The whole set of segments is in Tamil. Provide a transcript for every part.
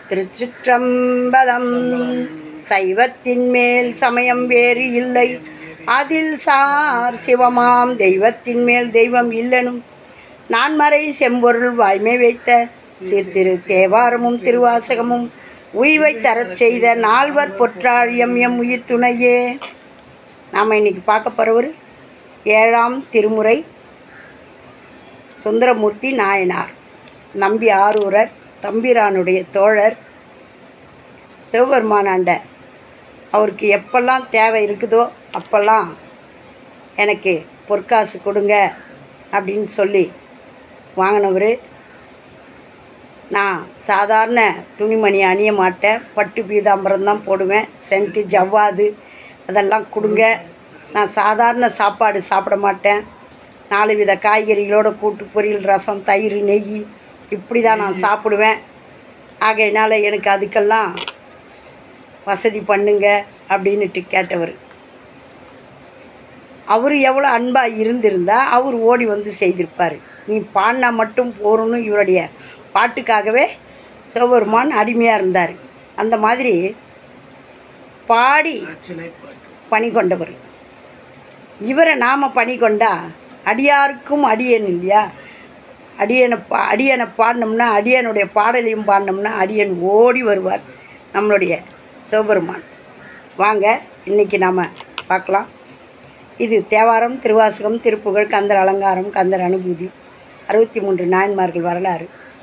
திருச்சிற்றம்பலம். சைவத்தின் மேல் சமயம் வேறு இல்லை, அதில் சார் சிவமாம் தெய்வத்தின் மேல் தெய்வம் இல்லனும். நான்மறை செம்பொருள் வாய்மை வைத்த சீர்திரு தேவாரமும் திருவாசகமும் உய்வை தரச் செய்த நால்வர் பொற்றாழியம் எம் உயிர் துணையே. நாம் இன்னைக்கு பார்க்க போகிறவர் 7ஆம் திருமுறை சுந்தரமூர்த்தி நாயனார். நம்பி ஆரூரர் தம்பிரானுடைய தோழர். சிவபெருமானாண்ட அவருக்கு எப்பெல்லாம் தேவை இருக்குதோ அப்பெல்லாம் எனக்கு பொற்காசு கொடுங்க அப்படின்னு சொல்லி வாங்கினவர். நான் சாதாரண துணிமணி அணிய மாட்டேன், பட்டு பீதாம்பரம் தான் போடுவேன், சென்ட்டு ஜவ்வாது அதெல்லாம் கொடுங்க. நான் சாதாரண சாப்பாடு சாப்பிட மாட்டேன், 4 வித காய்கறிகளோட கூட்டு பொரியல், ரசம், தயிர், நெய் இப்படி தான் நான் சாப்பிடுவேன். ஆகையினால எனக்கு அதுக்கெல்லாம் வசதி பண்ணுங்க அப்படின்ட்டு கேட்டவர். அவர் எவ்வளோ அன்பாக இருந்திருந்தால் அவர் ஓடி வந்து செய்திருப்பார். நீ பாடினா மட்டும் போகணுன்னு இவருடைய பாட்டுக்காகவே சிவபெருமான் அடிமையாக இருந்தார். அந்த மாதிரி பாடி பணி கொண்டவர். இவரை நாம் பணி கொண்டா அடியாருக்கும் அடியன் இல்லையா? அடியனை பாடினோம்னா, அடியனுடைய பாடலையும் பாடினோம்னா அடியன் ஓடி வருவார் நம்மளுடைய சிவபெருமான். வாங்க இன்றைக்கி நாம் பார்க்கலாம். இது தேவாரம், திருவாசகம், திருப்புகழ், கந்தர் அலங்காரம், கந்தர் அனுபூதி, 63 நாயன்மார்கள் வரலாறு,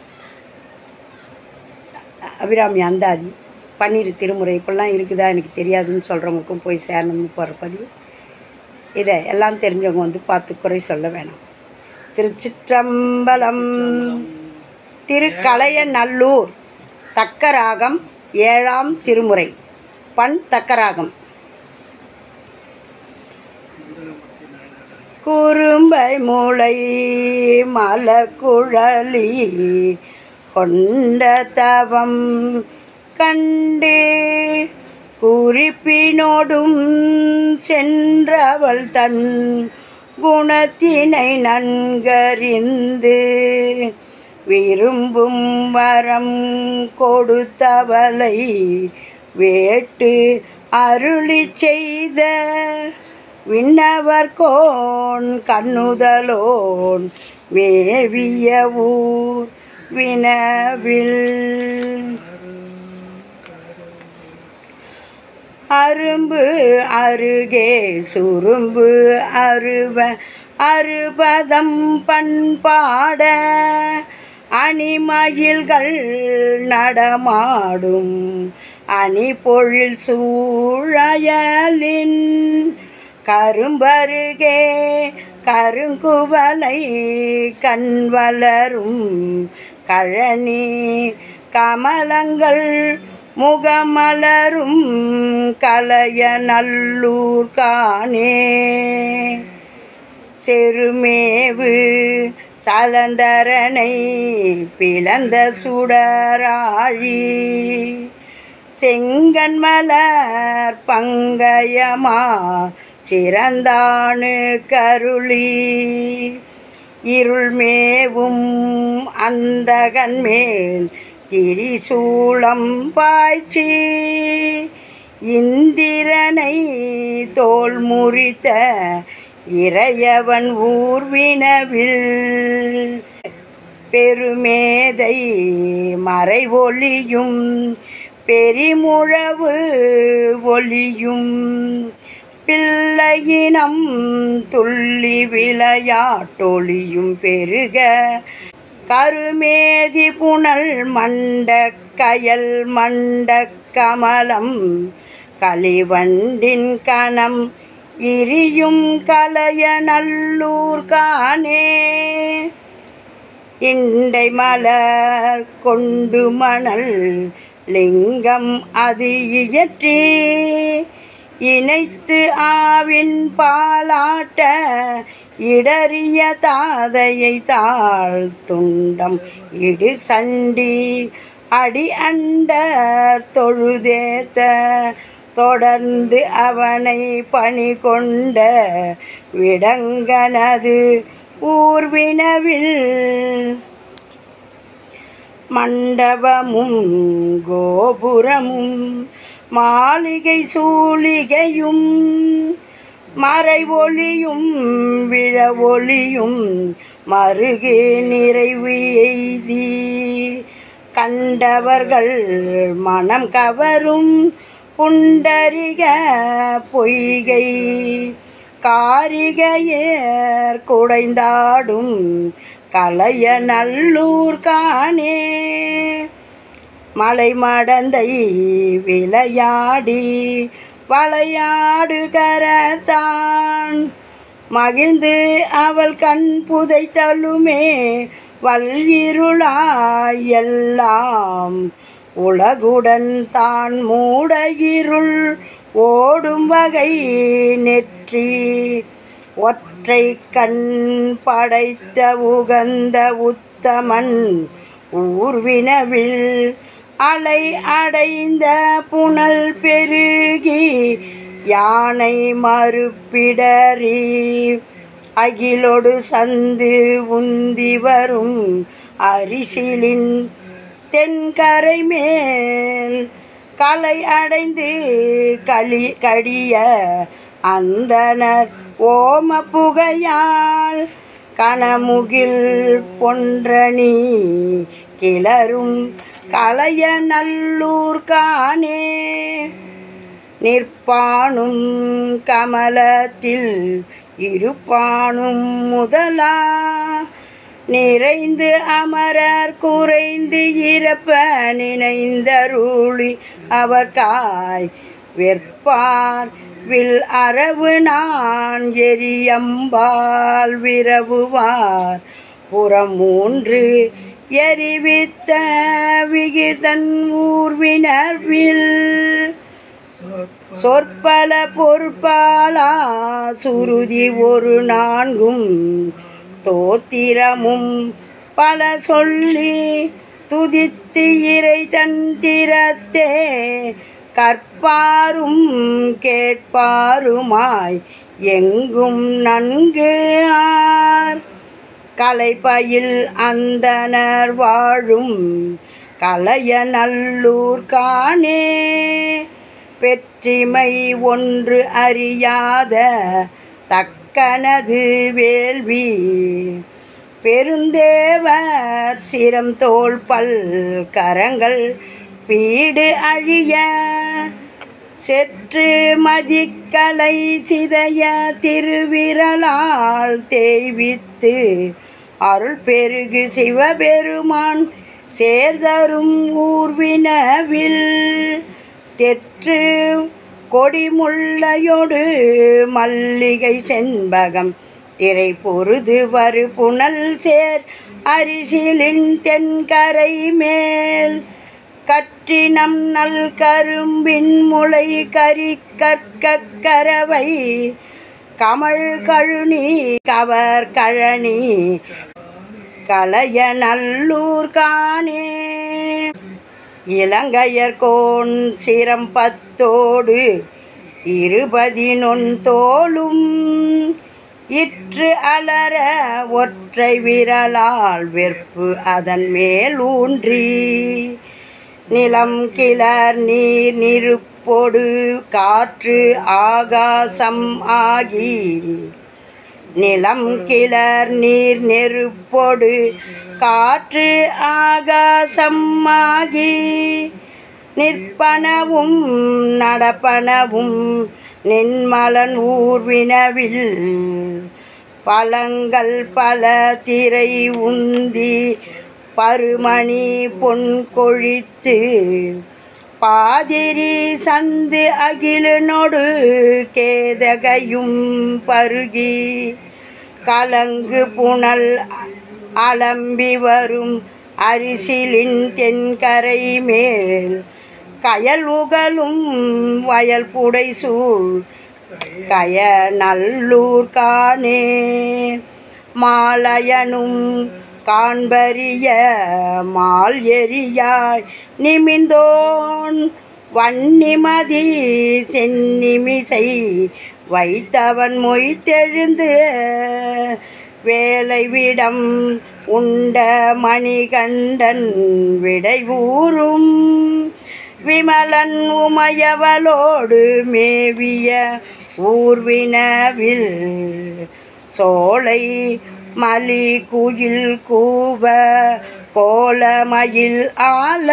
அபிராமி அந்தாதி, 12 திருமுறை இப்பெல்லாம் இருக்குதா எனக்கு தெரியாதுன்னு சொல்கிறவங்களுக்கும் போய் சேரணும்னு போகிற பதிவு. இதை எல்லாம் தெரிஞ்சவங்க வந்து பார்த்து குறை சொல்ல வேணாம். திருச்சிற்றம்பலம். திருக்கலையநல்லூர் தக்கராகம் 7ஆம் திருமுறை. பண் தக்கராகம். குறும்பை மூளை மலக்குழலி கொண்ட தவம் கண்டே குறிப்பினோடும் சென்றவள் தன் குணத்தினை நன்கறிந்து விரும்பும் வரம் கொடுத்தவளை வேட்டு அருளி செய்த விண்ணவர்கோன் கண்ணுதலோன் மேவிய ஊர் வினவில் அரும்பு அருகே சுரும்பு அறுபதம் பண்பாட அணிமயில்கள் நடமாடும் அணிபொழில் சூழயலின் கரும்பருகே கருங்குவலை கண்வளரும் கழனி கமலங்கள் முகமலரும் கலையநல்லூர் காணே செருமேவு சலந்தரனை பிளந்த சுடராழி செங்கன்மலர் பங்கயமா சிறந்தானு கருளி இருள்மேவும் அந்தகன்மேல் திரிசூலம் பாய்ச்சி இந்திரனை தோல் முறித்த இறையவன் ஊர்வினவில் பெருமேதை மறை ஒளியும் பெரிமுழவு ஒளியும் பிள்ளையினம் துள்ளி விளையாட்டொளியும் பெருக கருமேதி புனல் மண்ட கயல் மண்ட கமலம் களிவண்டின் கணம் இரியும் கலையநல்லூர் காணே இண்டை மலர் கொண்டு மணல் லிங்கம் அது இயற்றி இணைத்து ஆவின் பாலாட்ட இடறிய தாதையை தாழ் துண்டம் இடு சண்டி அடி அண்டர் தொழுதேத்த தொடர்ந்து அவனை பணி கொண்ட விடங்கனது ஊர்வினவில் மண்டபமும் கோபுரமும் மாளிகை சூளிகையும் மறை ஒளியும் விழ ஒளியும் மருகு நிறைவு எய்தி கண்டவர்கள் மனம் கவரும் புண்டரிக பொய்கை காரிகையர் குடைந்தாடும் கலைய நல்லூர் காணே மலை மடந்தை விளையாடி வளையாடு கரத்தான் மகிழ்ந்து அவள் கண் புதைத்தலுமே வல்லிருளாய் எல்லாம் உலகுடன் தான் மூட இருள் ஓடும் வகை நெற்றி ஒற்றை கண் படைத்த உகந்த உத்தமன் ஊர்வினவில் அலை அடைந்த புனல் பெருகி யானை மறுப்பிடறி அகிலொடு சந்து உந்தி வரும் அரிசிலின் தென்கரை மேல் கலை அடைந்து கடிய அந்தனர் ஓம புகையால் கனமுகில் பொன்றணி கிளரும் கலைய நல்லூர் காணே நிற்பானும் கமலத்தில் இருப்பானும் முதலா நிறைந்து அமரர் குறைந்து இறப்ப நினைந்தருளி அவர்காய் வெற்பார் வில் அரவு நான் எரியம்பால் விரவுவார் புறம் மூன்று எரிவித்த விகிதன் ஊர்வினர்வில் சொற்பல பொற்பாலா சுருதி ஒரு நான்கும் தோத்திரமும் பல சொல்லி துதித்து இறை தந்திரத்தே கற்பாரும் கேட்பாருமாய் எங்கும் நன்கு ஆர் கலைப்பயில் அந்தனர் வாழும் கலைய நல்லூர் காணே பெற்றிமை ஒன்று அறியாத தக்கனது வேள்வி பெருந்தேவர் சிரம் தோள் பல் கரங்கள் பீடு அழிய செற்று மதிக்கலை சிதைய திருவிரலால் தேய்வித்து அருள் பெருகு சிவபெருமான் சேர்தரும் ஊர்வினவில் தெற்று கொடிமுல்லையொடு மல்லிகை செண்பகம் திரை பொருது வரு புனல் சேர் அரிசிலின் தென்கரை மேல் கற்றினம் நல் கரும்பின் முளை கரி கற்கரவை கமழ் கழுனி கவர் கழனி கலைய நல்லூர் காணே இலங்கையர்கோன் சிரம் பத்தோடு 20 தோளும் இற்று அலர ஒற்றை விரலால் வெற்பு அதன் மேல் ஊன்றி நிலம் கிளர் நீர் நெருப்பொடு காற்று ஆகாசம் ஆகி நிலம் கிளர் நீர் நெருப்பொடு காற்று ஆகாசமாகி நிற்பனவும் நடப்பனவும் நின்மலன் ஊர்வினவில் பழங்கள் பல திரை உந்தி பருமணி பொன் கொழித்து பாதிரி சந்து அகிலனொடு கேதகையும் பருகி கலங்கு புனல் அலம்பி வரும் அரிசிலின் தென்கரை மேல் கயல் உகலும் வயல் புடை சூழ் கய நல்லூர் காணே மாலயனும் காண்பரிய மால் எரியாய் நிமிந்தோன் வன்னிமதி சென்னிமிசை வைத்தவன் மொய்த்தெழுந்து வேலை விடம் உண்ட மணிகண்டன் விடை ஊரும் விமலன் உமையவளோடு மேவிய ஊர்வினவில் சோலை மலி குயில் கூவ கோலமயில் ஆல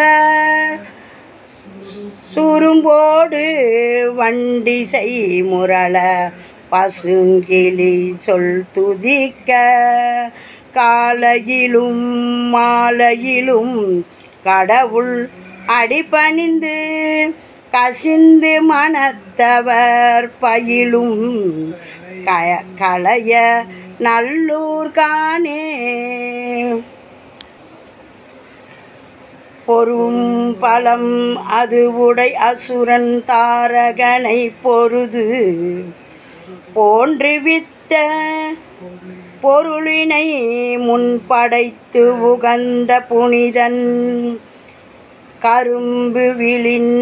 சுரும்போடு வண்டிசை முரள பசுங்கிளி சொல் துதிக்க காலையிலும் மாலையிலும் கடவுள் அடிபணிந்து கசிந்து மனத்தவர் பயிலும் களைய நல்லூர் காணே பொறும் பலம் அது உடை அசுரன் தாரகனை பொருது போன்று வித்த பொருளினை முன்படைத்து உகந்த புனிதன் கரும்பு விழின்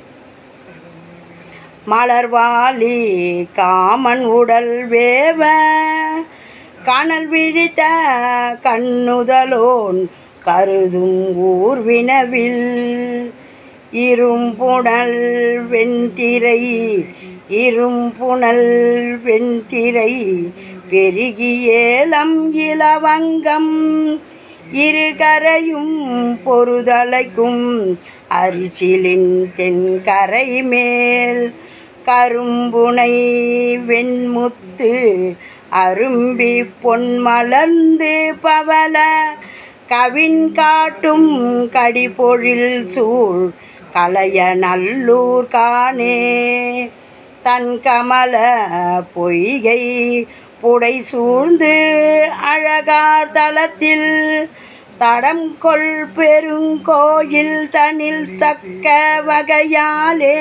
மலர்வாலி காமன் உடல் வேவ கனல் விழித்த கண்ணுதலோன் கருதும் ஊர்வினவில் இரும்புணல் வெண்திரை பெருகியேலம் இலவங்கம் இருகரையும் பொறுதலைக்கும் அரிசிலின் தென்கரை மேல் கரும்புனை வெண்முத்து அரும்பி பொன்மலர்ந்து பவள கவின் காட்டும் கடிபொழில் சூழ் களைய நல்லூர் காணே தன் கமல பொய்கை புடை சூழ்ந்து அழகார் தலத்தில் தடம் கொள் பெருங்கோயில் தனில் தக்க வகையாலே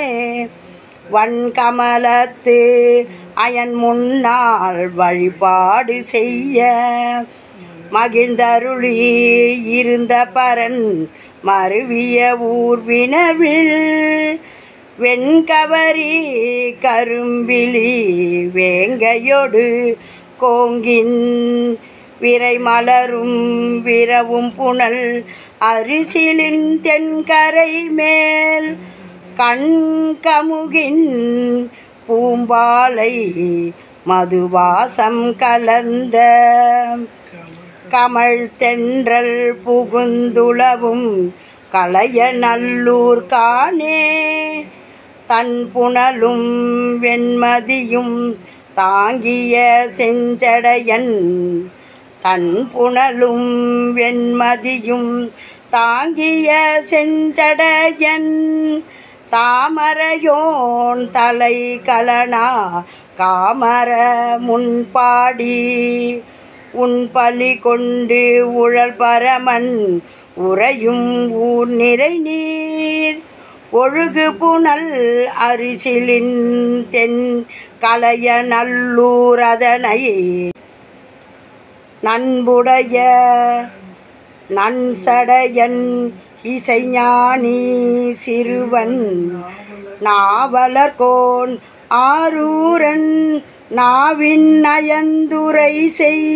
வன்கமலத்து அயன் முன்னால் வழிபாடு செய்ய மகிழ்ந்தருளி இருந்த பரன் மருவிய ஊர்வினவில் வெண்கவரி கரும்பிலி வேங்கையொடு கோங்கின் விரை மலரும் விரவும் புனல் அரிசிலின் தென்கரை மேல் கண்கமுகின் பூம்பாலை மதுவாசம் கலந்த கமழ் தென்றல் புகுந்துளவும் களைய நல்லூர் காணே தன் புனலும் வெண்மதியும் தாங்கிய செஞ்சடையன் தன் புனலும் வெண்மதியும் தாங்கிய செஞ்சடையன் தாமரையோன் தலை கலனா காமர முன்பாடி உன் பலி கொண்டு உழல் பரமன் உறையும் ஊர் நிறை நீர் ஒழுகு புனல் அரிசிலின் தென் களைய நல்லூர் அதனை நண்புடைய நன்சடையன் இசைஞானி சிறுவன் நாவலர்கோன் ஆரூரன் நாவின் நயந்துரை செய்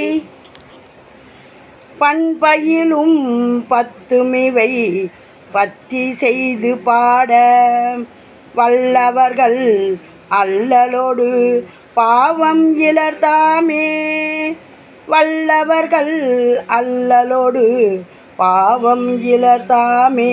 பண்பயிலும் பத்துமிவை பத்தி செய்து பாட வல்லவர்கள் அல்லலோடு பாவம் இலர்தாமே வல்லவர்கள் அல்லலோடு பாவம் இலர்தாமே.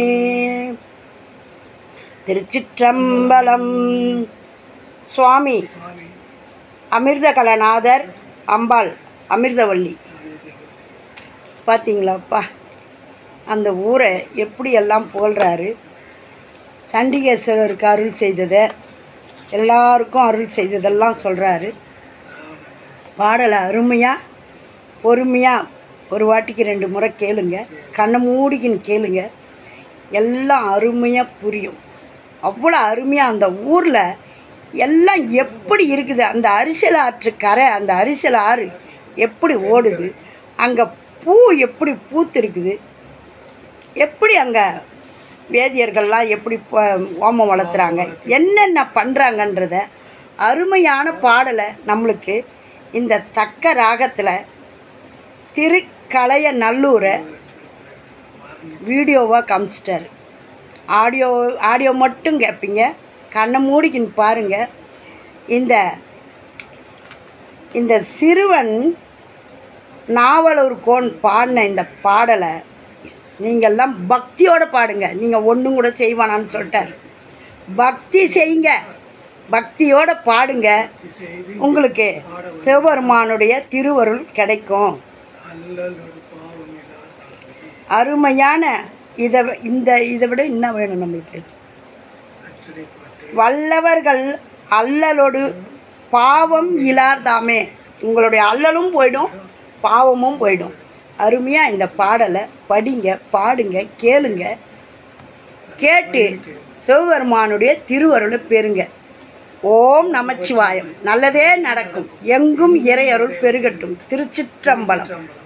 திருச்சிற்றம்பலம். சுவாமி அமிர்தகலநாதர், அம்பாள் அமிர்தவள்ளி. பார்த்தீங்களாப்பா அந்த ஊரை எப்படியெல்லாம் புகழ்கிறாரு. சண்டிகேஸ்வரருக்கு அருள் செய்ததை, எல்லாருக்கும் அருள் செய்ததெல்லாம் சொல்கிறாரு. பாடலை அருமையாக பொறுமையாக ஒரு வாட்டிக்கு 2 முறை கேளுங்க, கண்ணை மூடிக்கின்னு கேளுங்க, எல்லாம் அருமையாக புரியும். அவ்வளோ அருமையாக அந்த ஊரில் எல்லாம் எப்படி இருக்குது. அந்த அரிசல் ஆற்று கரை, அந்த அரிசல் ஆறு எப்படி ஓடுது, அங்கே பூ எப்படி பூத்துருக்குது, எப்படி அங்கே வேதியர்கள்லாம் எப்படி ஓமம் வளர்த்துறாங்க, என்னென்ன பண்ணுறாங்கன்றத அருமையான பாடலை நம்மளுக்கு இந்த தக்க ராகத்தில் திருக்கலையநல்லூரை வீடியோவாக காமிச்சிட்டாரு. ஆடியோ மட்டும் கேட்பீங்க, கண்ணை மூடிக்கின்னு பாருங்கள். இந்த சிறுவன் நாவலூர் கோன் பாடின இந்த பாடலை நீங்கள்லாம் பக்தியோடு பாடுங்க. நீங்கள் ஒன்றும் கூட செய்வானான்னு சொல்லிட்டார். பக்தி செய்யுங்க, பக்தியோடு பாடுங்க, உங்களுக்கு சிவபெருமானுடைய திருவருள் கிடைக்கும். அருமையான இதை விட என்ன வேணும் நம்மளுக்கு? வல்லவர்கள் அல்லலோடு பாவம் இலார் தாமே. உங்களுடைய அல்லலும் போயிடும், பாவமும் போயிடும். அருமையாக இந்த பாடலை படிங்க, பாடுங்க, கேளுங்க. கேட்டு சிவபெருமானுடைய திருவருளை பெறுங்க. ஓம் நமச்சிவாயம். நல்லதே நடக்கும். எங்கும் இறையருள் பெருகட்டும். திருச்சிற்றம்பலம்.